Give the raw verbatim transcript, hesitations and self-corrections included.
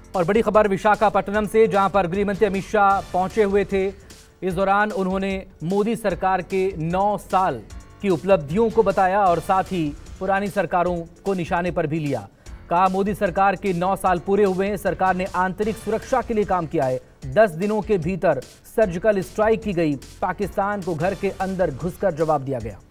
और बड़ी खबर विशाखापट्टनम से, जहां पर गृह मंत्री अमित शाह पहुंचे हुए थे। इस दौरान उन्होंने मोदी सरकार के नौ साल की उपलब्धियों को बताया और साथ ही पुरानी सरकारों को निशाने पर भी लिया। कहा, मोदी सरकार के नौ साल पूरे हुए हैं, सरकार ने आंतरिक सुरक्षा के लिए काम किया है। दस दिनों के भीतर सर्जिकल स्ट्राइक की गई, पाकिस्तान को घर के अंदर घुसकर जवाब दिया गया।